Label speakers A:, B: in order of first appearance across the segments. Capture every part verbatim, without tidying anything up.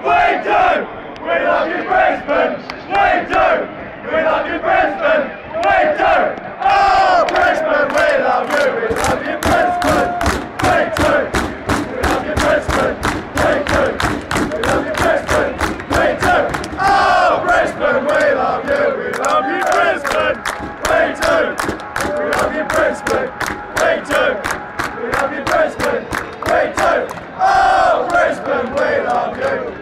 A: We do! We love you, Brisbane! We do! We love you, Brisbane! We do! Oh, Brisbane, we love you! We love you, Brisbane! We do! We love you, Brisbane! We do! We love you, Brisbane! We do! Oh, Brisbane, we love you! We love you, Brisbane! We do! We love you, Brisbane! We do! We love you, Brisbane! We do! Oh, Brisbane, we love you!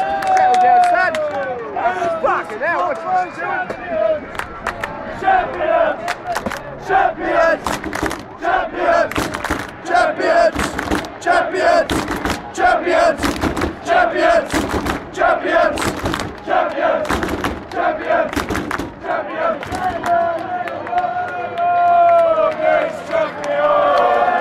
B: Fucking hell, what's wrong?
A: Champions! Champions! Champions! Champions! Champions! Champions! Champions! Champions! Champions! Champions! Champions! Oh, yes, champions!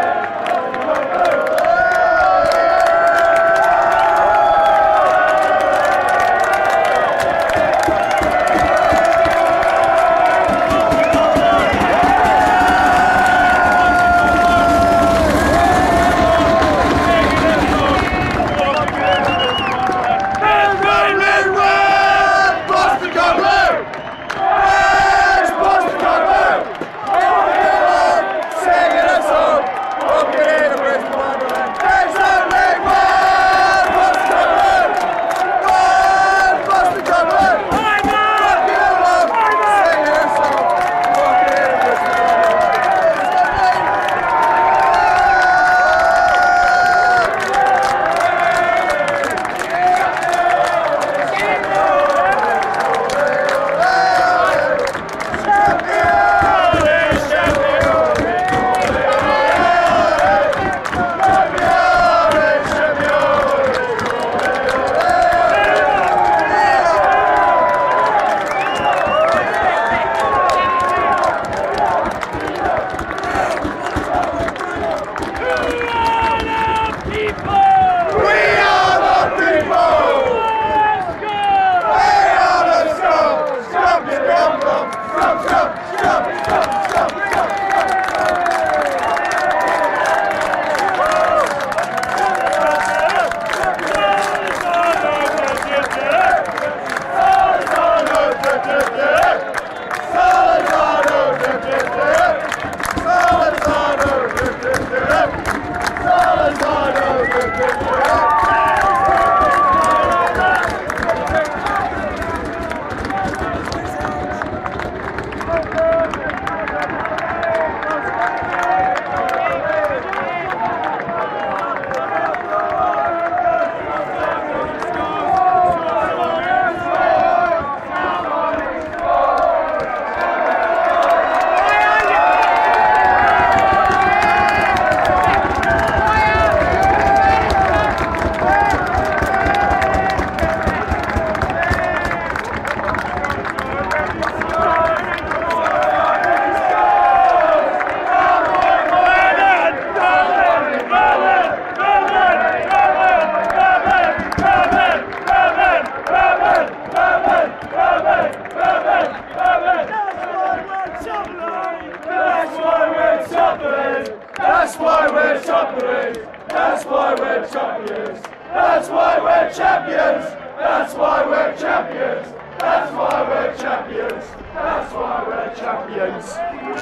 A: That's why we're champions. That's why we're champions. That's why we're champions. That's why we're champions. That's why we're champions. That's why we're champions.